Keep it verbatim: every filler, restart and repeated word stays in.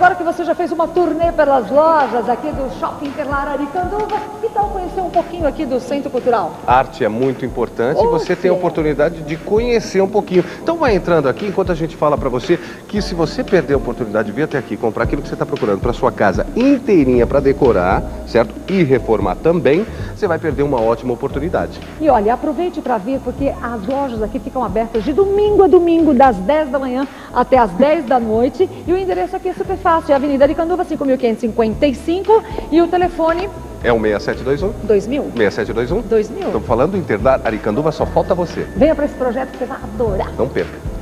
agora que você já fez uma turnê pelas lojas aqui do Shopping Interlar Aricanduva, que tal conhecer um pouquinho aqui do Centro Cultural? Arte é muito importante Oh, e você tem a oportunidade de conhecer um pouquinho. Então vai entrando aqui enquanto a gente fala para você que se você perder a oportunidade de vir até aqui comprar aquilo que você está procurando para sua casa inteirinha para decorar, certo? E reformar também, você vai perder uma ótima oportunidade. E olha, aproveite para vir, porque as lojas aqui ficam abertas de domingo a domingo, das dez da manhã até as dez da noite. E o endereço aqui é super fácil, é Avenida Aricanduva, cinco mil quinhentos e cinquenta e cinco. E o telefone... É o seis sete dois um? dois mil? seis sete dois um? dois mil. Estamos falando do Interlar Aricanduva, só falta você. Venha para esse projeto que você vai adorar. Não perca.